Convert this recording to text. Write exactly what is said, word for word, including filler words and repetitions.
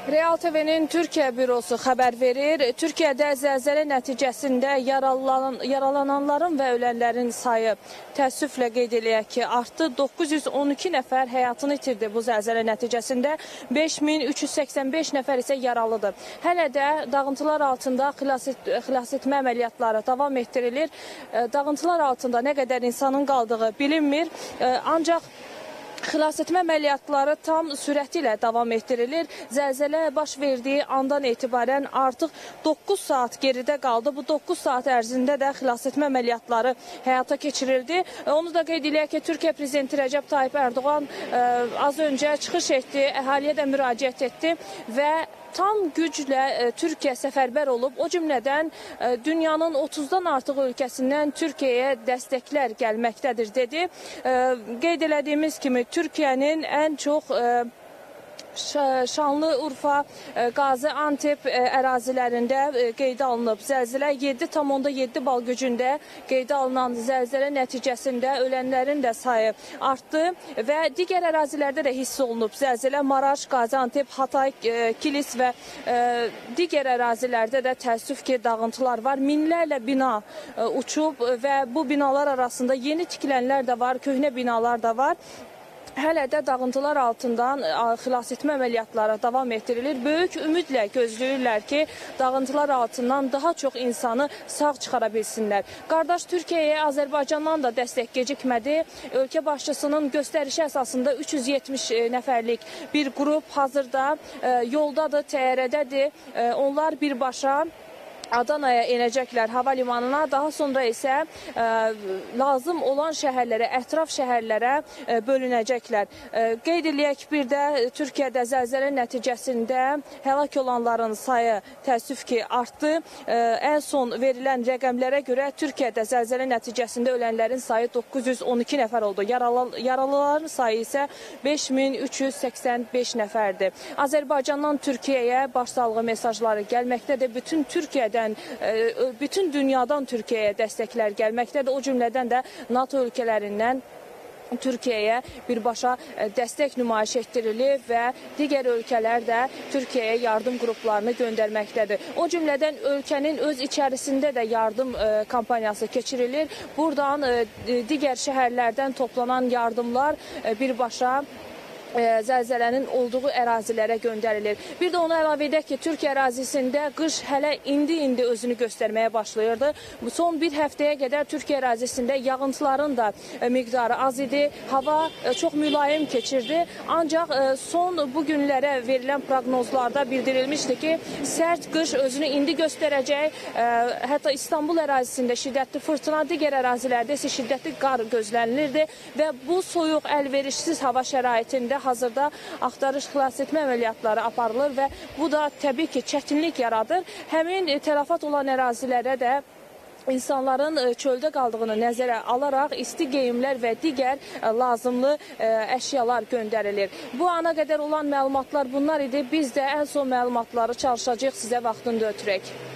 Real T V'nin Türkiyə bürosu xəbər verir. Türkiyədə zəlzələ nəticəsində yaralanan, yaralananların və ölənlərin sayı təəssüflə qeyd eləyək ki, artdı. doqquz yüz on iki nəfər həyatını itirdi bu zəlzələ nəticəsində. beş min üç yüz səksən beş nəfər isə yaralıdır. Hələ də dağıntılar altında xilas, et, xilas etmə əməliyyatları davam etdirilir. Dağıntılar altında nə qədər insanın qaldığı bilinmir. Ancaq xilas etmə əməliyyatları tam sürəti ilə davam etdirilir. Zəlzələ baş verdiyi andan etibarən artıq doqquz saat geridə qaldı. Bu doqquz saat ərzində də xilas etmə əməliyyatları həyata keçirildi. Onu da qeyd eləyək ki, Türkiyə Prezidenti Rəcəb Tayyip Erdoğan ə, az öncə çıxış etdi, əhaliyə də müraciət etdi və tam güclə e, Türkiyə səfərbər olub. O cümlədən e, dünyanın otuzdan artıq ölkəsindən Türkiyəyə dəstəklər gəlməkdədir dedi. E, qeyd elədiyimiz kimi Türkiyənin ən çox e, Şanlıurfa, Qazi Antep ərazilərində qeydə alınıb. Zəlzələ yeddi tam onda yeddi bal gücündə qeydə alınan zəlzələ nəticəsində ölənlərin də sayı artdı və digər ərazilərdə də hiss olunub. Zəlzələ Maraş, Qazi Antep, Hatay, Kilis və digər ərazilərdə də təəssüf ki, dağıntılar var. Minlərlə bina uçub və bu binalar arasında yeni tikilənlər də var, köhnə binalar da var. Hələ də dağıntılar altından xilas etmə əməliyyatları davam etdirilir. Böyük ümidlə gözləyirlər ki, dağıntılar altından daha çox insanı sağ çıxara bilsinlər. Qardaş Türkiyəyə Azərbaycandan da dəstək gecikmədi. Ölkə başçısının göstərişi əsasında üç yüz yetmiş nəfərlik bir qrup hazırda yoldadır, təyyarədədir. Onlar birbaşa Adanaya enəcəklər hava limanına, daha sonra isə ə, lazım olan şəhərlərə, ətraf şəhərlərə ə, bölünəcəklər. Ə, qeyd eləyək bir də Türkiyədə zəlzələ nəticəsində həlak olanların sayı təəssüf ki, artdı. Ə, ən son verilən rəqəmlərə görə Türkiyədə zəlzələ nəticəsində ölənlərin sayı doqquz yüz on iki nəfər oldu. Yaralı, yaralıların sayı isə beş min üç yüz səksən beş nəfərdir. Azərbaycandan Türkiyəyə başsağlığı mesajları gəlməkdədir. Bütün Türkiyədə bütün dünyadan Türkiyəyə dəstəklər gəlməkdədir. O cümlədən də NATO ölkələrindən Türkiyəyə birbaşa dəstək nümayiş etdirilir və digər ölkələr də Türkiyəyə yardım qruplarını göndərməkdədir. O cümlədən ölkənin öz içərisində də yardım kampaniyası keçirilir. Buradan digər şəhərlərdən toplanan yardımlar birbaşa zəlzələnin olduğu ərazilərə göndərilir. Bir də onu əlavə edək ki, Türkiyə ərazisində qış hələ indi-indi özünü göstərməyə başlayırdı. Son bir həftəyə qədər Türkiyə ərazisində yağıntıların da miqdarı az idi. Hava çox mülayim keçirdi. Ancaq son bu günlərə verilən proqnozlarda bildirilmişdi ki, sərt qış özünü indi göstərəcək. Hətta İstanbul ərazisində şiddətli fırtına, digər ərazilərdə isə şiddətli qar gözlənilirdi və bu soyuq, əlverişsiz hava şəraitində hazırda axtarış xilas etmə əməliyyatları aparılır və bu da təbii ki, çətinlik yaradır. Həmin tələfat olan ərazilərə də İnsanların çöldə qaldığını nəzərə alaraq isti geyimlər və digər lazımlı əşyalar göndərilir. Bu ana qədər olan məlumatlar bunlar idi. Biz də ən son məlumatları çalışacağıq sizə vaxtında ötürək.